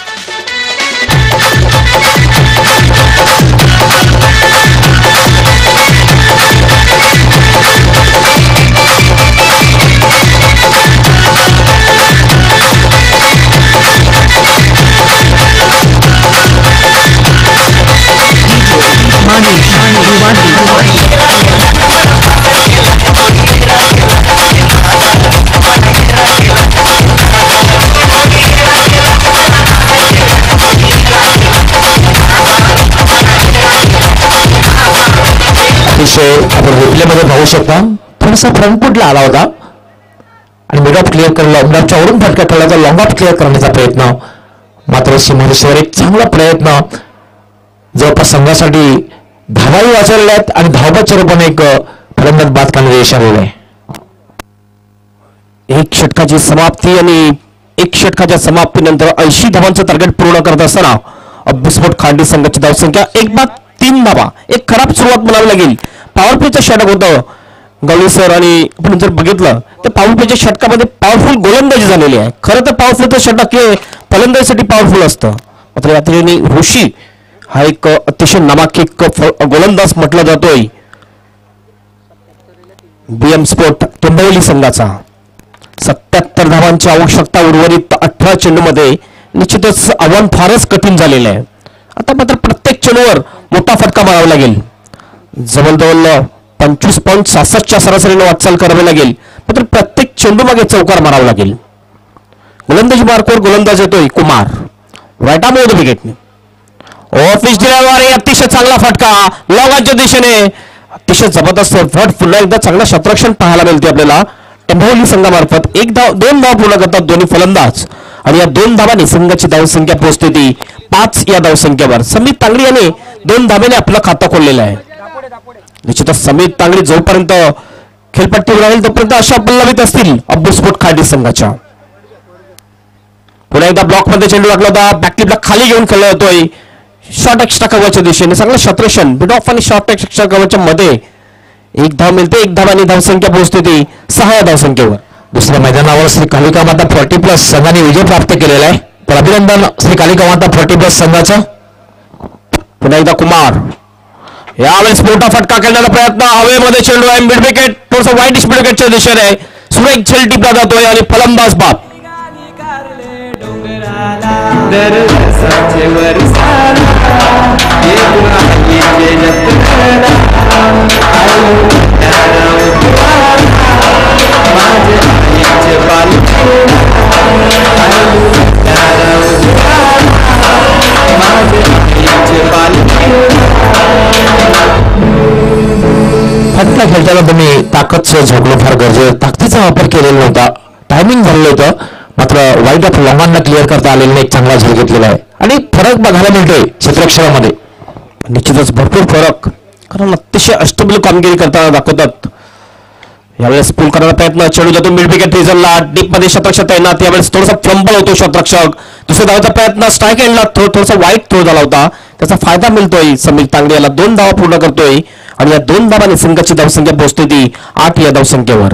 अतिशय आपण रिप्लेमध्ये पाहू शकता थोडासा फ्रंट फुटला आला होता आणि मिड ऑफ क्लिअर करायला ऑफच्या वरून फटका खेळला तर लॉंग ऑफ क्लिअर करण्याचा प्रयत्न. मात्र सिंहनेश्वर एक चांगला प्रयत्न. जवळपास संघासाठी धावाही वाचवलेल्या आहेत आणि धावबाच्या रूपाने एक फलंदाज बाद करण्याचे यश आलेलं आहे. एक षटकाची समाप्ती आणि एक षटकाच्या समाप्तीनंतर ऐंशी धावांचं टार्गेट पूर्ण करत असताना अभ्यासपूट खांडी संघाची धावसंख्या एक बाद तीन धावा. एक खराब सुरुवात म्हणावी लागेल. पॉवर प्लेचं षटक होतं गवळी सर आणि आपण जर बघितलं तर पॉवर प्लेच्या षटकामध्ये पॉवरफुल गोलंदाजी झालेली आहे. खरं तर पॉवर प्लेचं षटक हे फलंदाजीसाठी पॉवरफुल असतं. मात्र या ठिकाणी ऋषी हा एक अतिशय नामांकित गोलंदाज म्हटला जातोय बीएम स्पोर्ट टेंबवली संघाचा. सत्याहत्तर धावांची आवश्यकता उर्वरित अठरा चेंडूमध्ये. निश्चितच आव्हान फारच कठीण झालेलं आहे. आता मात्र प्रत्येक चेंडूवर मोठा फटका मारावा लागेल. जवळजवळ पंचवीस पॉईंट सहासष्टच्या सरासरीने वाटचाल करावी लागेल. मात्र प्रत्येक चेंडू मागे चौकार मारावा लागेल. गोलंदाजी मार्कवर गोलंदाज येतोय Kumar. Right arm over the विकेटने. Offside delivery. अतिशय चांगला फटका लॉंगच्या दिशेने. अतिशय जबरदस्त फट. पुन्हा एकदा चांगला क्षेत्ररक्षण पाहायला मिळते आपल्याला टेंबवली संघामार्फत. एक धाव दोन धाव पूर्ण करतात दोन्ही फलंदाज आणि या दोन धावांनी संघाची धावसंख्या पोहोचते ती पाच या धावसंख्येवर. समीत तांगडी याने दोन धाब्याने आपलं खातं खोललेलं आहे. निश्चितच समीत तांगडी जोपर्यंत खेळपट्टीवर राहील तोपर्यंत अशा पल्लवीत असतील अभ्यासपूट खाडी संघाच्या. पुन्हा एकदा ब्लॉक मध्ये चेंडू लागला होता. बॅकलिपला खाली घेऊन खेळला जातोय शॉर्ट एक्स्ट्रा कव्हरच्या दिशेने. चांगलं क्षेत्ररक्षण मिड ऑफ आणि शॉर्ट एक्स्ट्रा कव्हरच्या मध्ये. एक धाव मिळते. एक धाव आणि धावसंख्या पोहोचते ती सहा या धावसंख्येवर. दुसऱ्या मैदानावर श्री कालिका माता फोर्टी प्लस संघाने विजय प्राप्त केलेला आहे. तर अभिनंदन श्री कालिका माता फोर्टी प्लस संघाचं. पुन्हा एकदा कुमार. यावेळेस मोठा फटका करण्याचा प्रयत्न. हवेमध्ये चेंडू आहे. मिड विकेट थोडंसं वाईट मिड विकेटच्या दिशेने सुरेख झेल टिपला जातोय आणि फलंदाज बाद. फटका खेळताना तुम्ही ताकदचं झोकणं फार गरजेचं. ताकदीचा वापर केलेला नव्हता. टायमिंग झालेलं होतं. मात्र वाईट ऑफ लॉंगांना क्लिअर करता आलेलं एक चांगला झेल घेतलेला आहे आणि फरक बघायला मिळतोय क्षेत्ररक्षणामध्ये. निश्चितच भरपूर फरक. कारण अतिशय अष्टबल कामगिरी करताना दाखवतात. यावेळेस पूल करण्याचा प्रयत्न. चेंडू जातो मिड विकेट रिझनला. डीप मध्ये क्षेत्ररक्षक तैनात. यावेळेस थोडासा फ्लंबल होतो क्षेत्ररक्षक. दुसऱ्या धावाचा प्रयत्न. स्ट्राईक एंडला थोडासा वाईट थ्रो झाला होता. त्याचा फायदा मिळतोय समीर तांगडे याला. दोन धावा पूर्ण करतोय आणि या दोन धावांनी संघाची धावसंख्या पोहोचते ती आठ या धावसंख्येवर.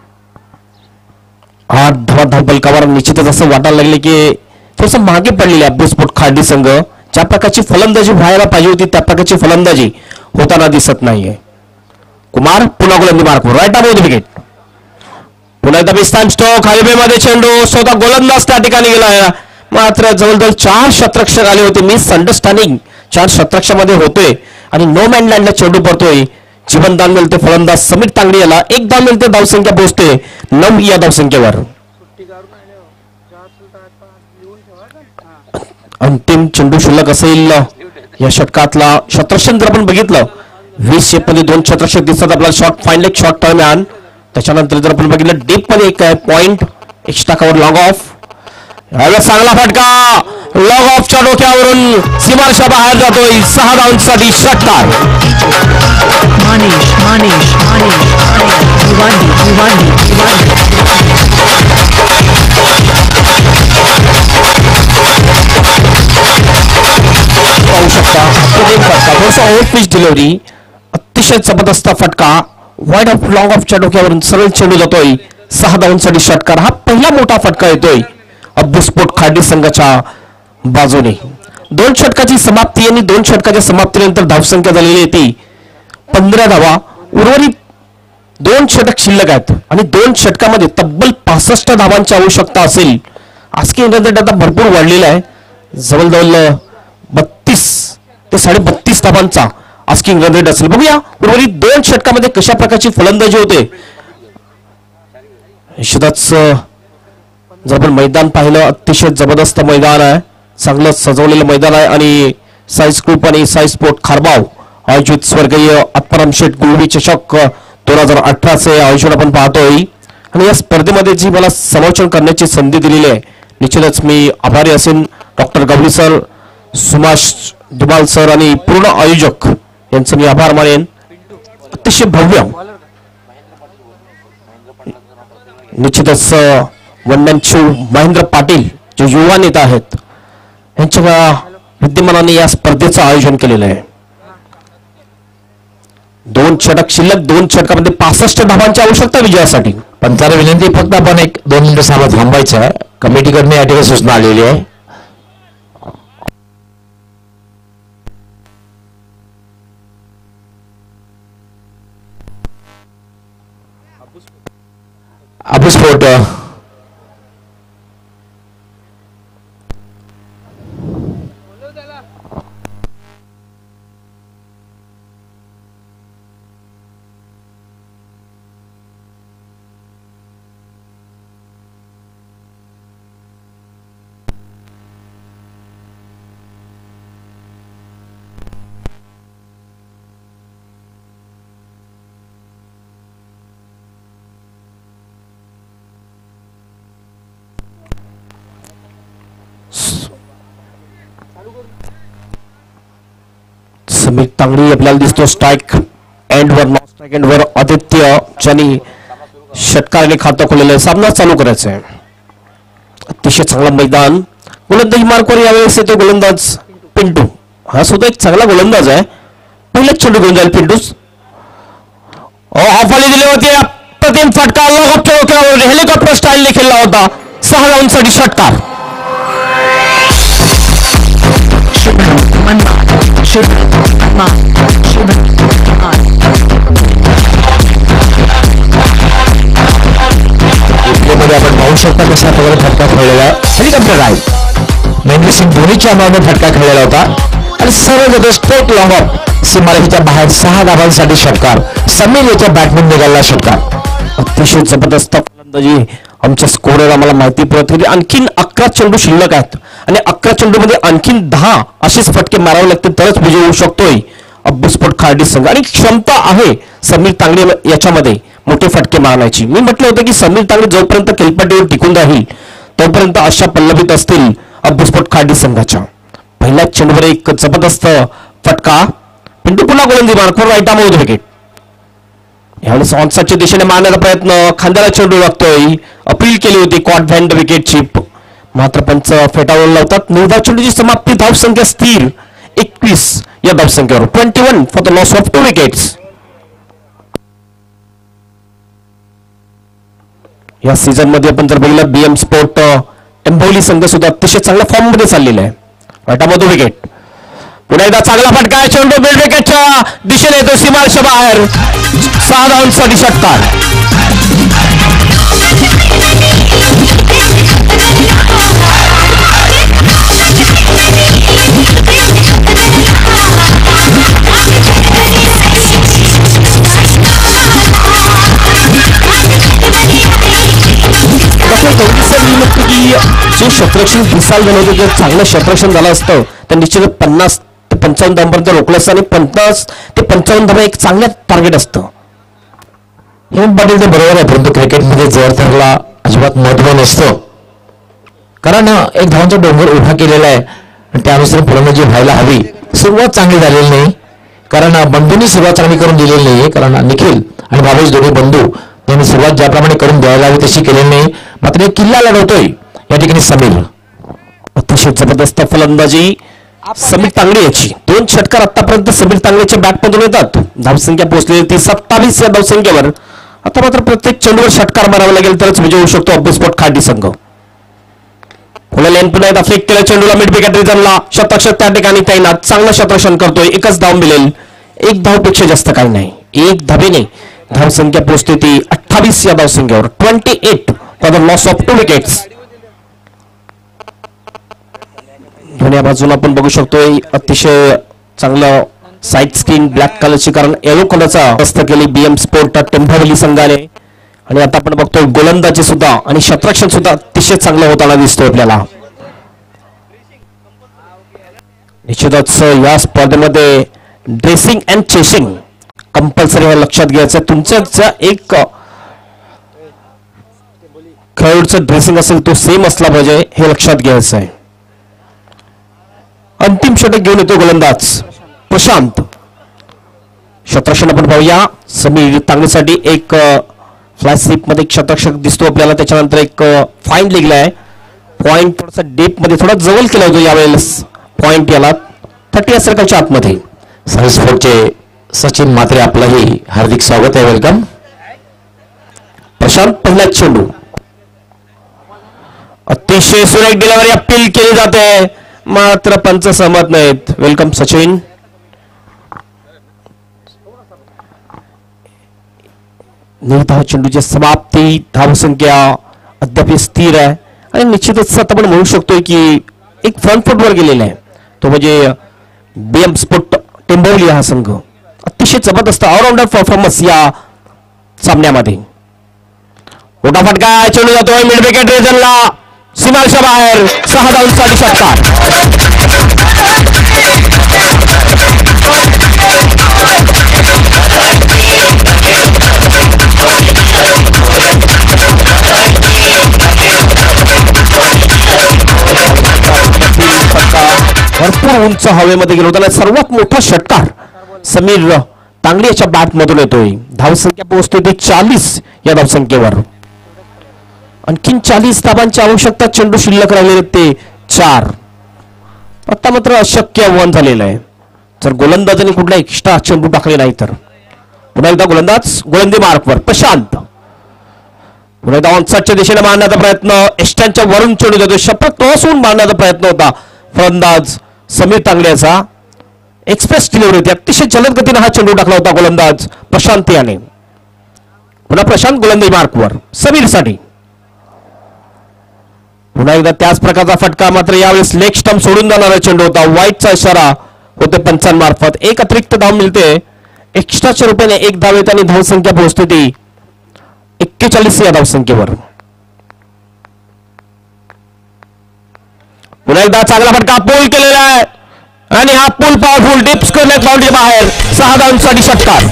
आठ धावा धावपलकावर. निश्चितच असं वाटायला लागले की थोडंसं मागे पडलेले अभ्यासपूट खाडी संघ. ज्या प्रकारची फलंदाजी व्हायला पाहिजे होती त्या प्रकारची फलंदाजी होताना दिसत नाहीये. कुमार पुन्हा गोलंदाजी मार्कवर. Right arm over the wicket. पुन्हा एकदा बिस्तान स्टोक. हायवेमध्ये चेंडू. स्वतः गोलंदाज त्या ठिकाणी गेला. मात्र जवळजवळ चार शतरक्षक आले होते. मिस अंडरस्टँडिंग चार शतरक्षामध्ये होतोय आणि नो मॅन लँडला चेंडू पडतोय. जीवनदान मिळते फलंदाज समीर तांगडी याला. एक धाव मिळते. धावसंख्या पोहोचते नऊ या धावसंख्येवर. अंतिम चेंडू शिल्लक असेल या षटकातला. शतरक्षण जर आपण बघितलं वीस शेप मध्ये दोन शतरक्षक दिसतात आपल्याला. शॉर्ट फाईन लेग शॉर्ट दरम्यान. त्याच्यानंतर जर आपण बघितलं डीप मध्ये एक point extra cover long off. यावेळेस चांगला फटका लॉंग ऑफच्या डोक्यावरून सीमारेषा बाहेर जातोय. सहा धावांसाठी षटकार. Manish, Manish, Manish, Manish, Bhiwandi, Bhiwandi, Bhiwandi. पाहू शकता अप्रतिम फटका. थोडासा ओव्हर पिच डिलिव्हरी. अतिशय जबरदस्त फटका. वाईड ऑफ लॉंग ऑफच्या डोक्यावरून सरळ चेंडू जातोय. सहा धावांसाठी षटकार. हा पहिला मोठा फटका येतोय अब्बूस्पोर्ट खार्डी संघाच्या बाजूने. दोन षटकाची समाप्ती आणि दोन षटकाच्या समाप्तीनंतर धावसंख्या झालेली आहे ती पंधरा धावा. उर्वरित दोन षटक शिल्लक आहेत आणि दोन षटकामध्ये तब्बल पासष्ट धावांची आवश्यकता असेल. आस्की इंग्लंड आता भरपूर वाढलेला आहे. जवळजवळ बत्तीस ते साडे बत्तीस धावांचा आस्की इंग्लंड असेल. बघूया उर्वरित दोन षटकामध्ये कशा प्रकारची फलंदाजी होते. निश्चितच जर आपण मैदान पाहिलं अतिशय जबरदस्त मैदान आहे. चांगलं सजवलेलं मैदान आहे आणि साईज ग्रुप आणि साईज स्पोर्ट खारबाव आयोजित स्वर्गीय आत्माराम शेठ गुळवी चषक दोन हजार अठराचे आयोजन आपण पाहतोय. आणि या स्पर्धेमध्ये जी मला समालोचन करण्याची संधी दिलेली आहे निश्चितच मी आभारी असेन. Doctor Gawali sir, Subhash Dubal sir आणि पूर्ण आयोजक यांचं मी आभार मानेन. अतिशय भव्य निश्चितच वंदनशू महेंद्र पाटील जे युवा नेता आहेत यांच्या विद्यमानाने या स्पर्धेचं आयोजन केलेलं आहे. दोन षटक शिल्लक. दोन षटकामध्ये पासष्ट धावांची आवश्यकता विजयासाठी. पंचाला विनंती फक्त आपण एक दोन मिनिटं साला थांबायचं आहे. कमिटीकडनं या ठिकाणी सूचना आलेली आहे. अब्बूस्पोर्ट समीर तांगडी आपल्याला दिसतो स्ट्राईक एंडवर. नॉन स्ट्राईक एंडवर आदित्य ज्यांनी षटकाराने खातं खोललेलं आहे. सामना चालू करायचा आहे. अतिशय चांगलं मैदान. गोलंदाजी मार्कवर यावेळेस येतो गोलंदाज पिंटू. हा सुद्धा एक चांगला गोलंदाज आहे. पहिलाच चेंडू घेऊन जाईल पिंटूस. ऑफ आली दिली होती. अप्रतिम फटका लॉंग ऑफ हेलिकॉप्टर स्टाईलने खेळला होता. सहा धावांसाठी षटकार. Shubham Manman, Shubham Manman, Shubham Manman. मध्ये आपण पाहू शकता कशा प्रकारे फटका खेळलेला आहे. हेलिकॉप्टर आहे महेंद्र सिंग धोनीच्या नावाने फटका खेळलेला होता आणि सरळ जातो स्ट्रेट लॉंग ऑफ सीमारेषेच्या बाहेर. सहा धावांसाठी षटकार. समीर याच्या बॅटमॅन निघाला षटकार. अतिशय जबरदस्त फलंदाजी आमच्या स्कोरर आम्हाला माहिती पडत होती. आणखीन अकरा चेंडू शिल्लक आहेत आणि अकरा चेंडू मध्ये आणखीन दहा असेच फटके मारावे लागतील तरच विजय होऊ शकतोय अब्बूस्पोर्ट खार्डी संघ. आणि क्षमता आहे समीर तांगडे याच्यामध्ये मोठे फटके मारण्याची. मी म्हटलं होतं की समीर तांगडे जोपर्यंत खेळपट्टीवर टिकून राहील तोपर्यंत अशा पल्लवीत असतील अब्बूस्पोर्ट खार्डी संघाच्या. पहिल्याच चेंडूवर एक जबरदस्त फटका. पिंटू पुन्हा गोलंदाजी मार्कवर राईट आर्म होतो विकेट. यावेळेस ऑनसाईडच्या दिशेने मारण्याचा प्रयत्न. खांद्याला चेंडू लागतोय. अपील केली होती कॉट व्हॅन द विकेटची मात्र पंच फेटाळून लावतात. नऊ चेंडूची समाप्ती. धावसंख्या स्थिर एकवीस या धावसंख्येवर. Twenty one for the loss of two wickets. या सीझन मध्ये आपण जर बघितलं बीएम स्पोर्ट टेंभोली संघ सुद्धा अतिशय चांगल्या फॉर्म मध्ये चाललेला आहे. राईटामधून विकेट. पुन्हा एकदा चांगला फटका. चेंडू मिड विकेटच्या दिशेने येतो सीमारेषा बाहेर. सहा धावांसाठी षटकार. जे क्षेत्ररक्षण दिसायला झालं होतं जर चांगलं क्षेत्ररक्षण झालं असतं तर निश्चितच पन्नास ते पंचावन्न धावांपर्यंत रोखलं असतं आणि पन्नास ते पंचावन्न धावा एक चांगलं टार्गेट असतं. हेमंत पाटील ते बरोबर आहे, परंतु क्रिकेटमध्ये जर त्याला अजिबात महत्व नसतं, कारण एक धावांचा डोंगर उभा केलेला आहे आणि त्यानुसार फलंदाजी व्हायला हवी. सुरुवात चांगली झालेली नाही, कारण बंधूंनी सुरुवात चांगली करून दिलेली नाही, कारण निखिल आणि भावेश दोन्ही बंधू त्यांनी सुरुवात ज्याप्रमाणे करून द्यायला हवी तशी केलेली नाही. मात्र एक किल्ला लढवतोय या ठिकाणी समीर. अतिशय जबरदस्त फलंदाजी समीर तांगडे याची. दोन षटकार आतापर्यंत समीर तांगडेच्या बॅटमधून येतात. धावसंख्या पोहोचलेली ती सत्तावीस या धावसंख्येवर. आता मात्र प्रत्येक चेंडूवर षटकार मारावा लागेल तरच विजय होऊ शकतो अब्बूस्पोर्ट खार्डी संघ. पुढे लेन पुन्हा एकदा फेक केला चेंडूला मिड विकेट रिझनला शतरक्षक त्या ठिकाणी तैनात. चांगलं शतरक्षण करतोय. एकच धाव मिळेल. एक धावपेक्षा जास्त काही नाही. एक धावेने धावसंख्या पोहोचते ती अठ्ठावीस या धावसंख्येवर. Twenty eight for the loss of two wickets. दोन्ही बाजूला आपण बघू शकतोय अतिशय चांगलं साईड स्क्रीन ब्लॅक कलरची, कारण येलो कलरचा हस्त केली बीएम स्पोर्ट टेंभावली संघाने. आणि आता आपण बघतोय गोलंदाजी सुद्धा आणि शतरक्षण सुद्धा अतिशय चांगलं होताना दिसतोय आपल्याला. निश्चितच या स्पर्धेमध्ये ड्रेसिंग अँड चेसिंग कंपल्सरी हे लक्षात घ्यायचं. तुमचं एक खेळाडूचं ड्रेसिंग असेल तो सेम असला पाहिजे हे लक्षात घ्यायचं आहे. अंतिम षटक घेऊन येतो गोलंदाज प्रशांत. शतरक्षण आपण पाहूया. समीर तांगडेसाठी एक फ्लॅश स्लिप मध्ये एक शतरक्षक दिसतो आपल्याला. त्याच्यानंतर एक फाईन लिहिला आहे. पॉइंट थोडासा डीप मध्ये थोडा जवळ केला होतो यावेळेस. पॉइंट याला थर्टी या सर्कलच्या आतमध्ये. साई स्पोर्टचे सचिन मात्रे आपलंही हार्दिक स्वागत आहे. वेलकम. प्रशांत पहिला चेंडू अतिशय सुरेख डिलिव्हरी अपील केली जाते मात्र पंच सहमत नाहीत. वेलकम सचिन. निर्धाव चेंडूची समाप्ती. धावसंख्या अद्याप स्थिर आहे आणि निश्चितच आता आपण म्हणू शकतोय की एक फ्रंट फुट वर गेलेला आहे तो म्हणजे बीएम स्पोर्ट टेंभवली हा संघ. अतिशय जबरदस्त ऑलराऊंडर परफॉर्मन्स या सामन्यामध्ये. मोठा फटका चेंडू जातोय मिड विकेट रिजनला सीमारेषा बाहेर. सहा धावांसाठी षटकार. भरपूर उंच हवेमध्ये गेलो होता. सर्वात मोठा षटकार समीर तांगडे याच्या बॅट मधून येतोय. धावसंख्या पोहोचते ते चाळीस या धावसंख्येवर. आणखीन चाळीस धावांची आवश्यकता. चेंडू शिल्लक राहिलेले ते चार. आता मात्र अशक्य आव्हान झालेलं आहे जर गोलंदाजाने कुठला एक्स्ट्रा चेंडू टाकले नाही तर. पुन्हा एकदा गोलंदाज गोलंदी मार्कवर प्रशांत. पुन्हा एकदा ऑनसाइडच्या दिशेने मारण्याचा प्रयत्न. एस्टॅनच्या वरून चेंडू देतो. शपथ क्रॉस होऊन मारण्याचा प्रयत्न होता फलंदाज समीर तांगड्याचा. एक्सप्रेस डिलिव्हरी होती. अतिशय जलद गतीने हा चेंडू टाकला होता गोलंदाज प्रशांत याने. पुन्हा प्रशांत गोलंदाजी मार्कवर समीरसाठी. पुन्हा एकदा त्याच प्रकारचा फटका मात्र यावेळेस लेग स्टंप सोडून जाणारा चेंडू होता. वाईटचा इशारा होते पंचांमार्फत. एक अतिरिक्त धाव मिळते एक्स्ट्राच्या रुपयाने. एक धाव येत आणि धावसंख्या पोहोचते ती एक्केचाळीस या धावसंख्येवर. पुन्हा एकदा चांगला फटका पूल केलेला आहे आणि हा पूल पॉवरफुल डिप्स करण्यात बाउंड्री बाहेर. सहा धावांसाठी षटकार.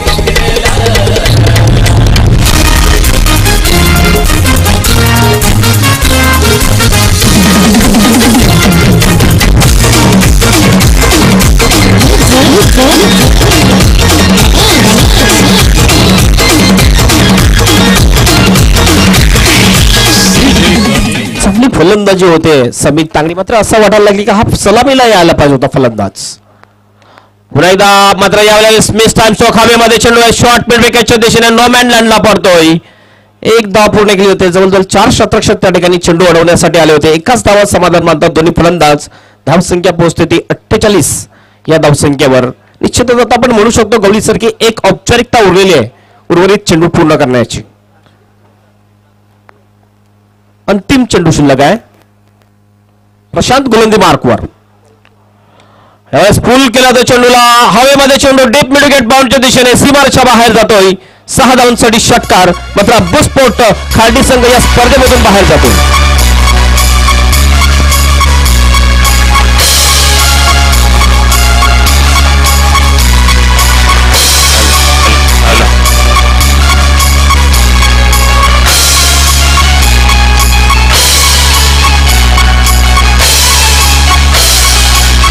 चांगली फलंदाजी होते समीर तांगडी. मात्र असं वाटायला लागली की हा सलामीला यायला पाहिजे होता फलंदाज. पुन्हा एकदा मात्र यावेळेस मिस टाइम स्ट्रोक हवेमध्ये चेंडू शॉर्ट मिड विकेटच्या दिशेने नो मॅन लँडला पडतोय. एक धाव पूर्ण केली होते. जवळजवळ चार शतरक्षक त्या ठिकाणी चेंडू अडवण्यासाठी आले होते. एकाच धावात समाधान मानतात दोन्ही फलंदाज. धावसंख्या पोहोचते ती अठ्ठेचाळीस या धावसंख्येवर. निश्चितच आता आपण म्हणू शकतो गवळीसारखी एक औपचारिकता उरलेली आहे उर्वरित चेंडू पूर्ण करण्याची. अंतिम चेंडू शिल्लक आहे. प्रशांत गोलंदी मार्कवर. यावेळेस पूल केला तो चेंडूला. हवेमध्ये चेंडू डीप मिड विकेट बाउंडच्या दिशेने सीमारेषा बाहेर जातोय. सहा धावांसाठी षटकार. मात्र अब्बूस्पोर्ट खार्डी संघ या स्पर्धेमधून बाहेर जातो.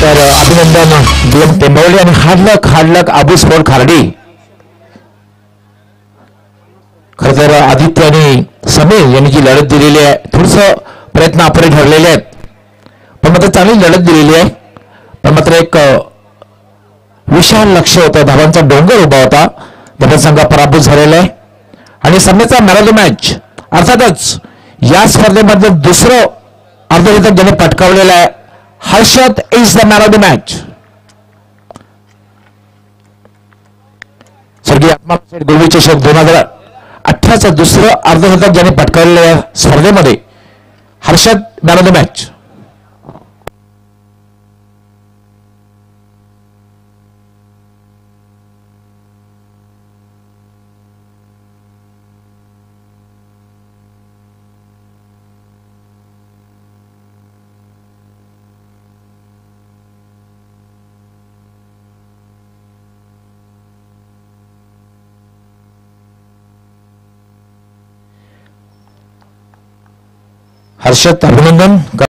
तर अभिनंदन बी एम टेंबवले आणि हाडलक हाडलक आबू स्पोर्ट खार्डी. खर तर आदित्य आणि समीर यांनी जी लढत दिलेली आहे थोडस प्रयत्न अपरे ठरलेले आहेत, पण मात्र चांगली लढत दिलेली आहे. पण मात्र एक विशाल लक्ष होतं, धावांचा डोंगर उभा होता, धावण संघ पराभूत झालेला आहे. आणि सामन्याचा मॅन ऑफ द मॅच अर्थातच या स्पर्धेमधलं दुसरं अर्धशतक ज्याने पटकावलेलं आहे Harshad is the man of the match. स्वर्गीय आत्मा गोल्डी चषक दोन हजार अठराचं दुसरं अर्धशतक ज्याने पटकावलेलं आहे स्पर्धेमध्ये Harshad man of the match. Harshad अभिनंदन.